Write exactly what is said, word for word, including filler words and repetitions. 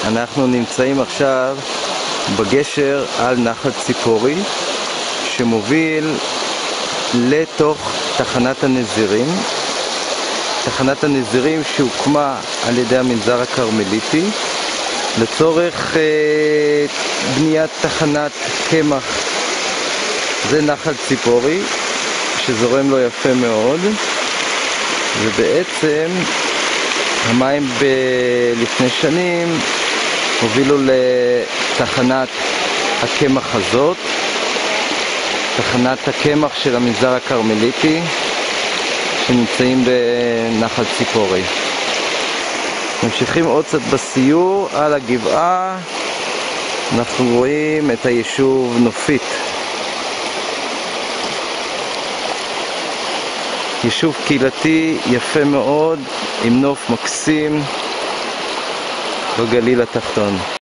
אנחנו נמצאים עכשיו בגשר על נחל ציפורי שמוביל לתוך תחנת הנזירים. תחנת הנזירים שהוקמה על ידי המנזר הכרמליטי לצורך אה, בניית תחנת קמח. זה נחל ציפורי שזורם לו יפה מאוד, ובעצם המים ב- לפני שנים הובילו לתחנת הקמח הזאת, תחנת הקמח של המנזר הכרמליטי שנמצאים בנחל ציפורי. ממשיכים עוד קצת בסיור על הגבעה, אנחנו רואים את היישוב נופית, יישוב קהילתי יפה מאוד עם נוף מקסים בגליל התחתון.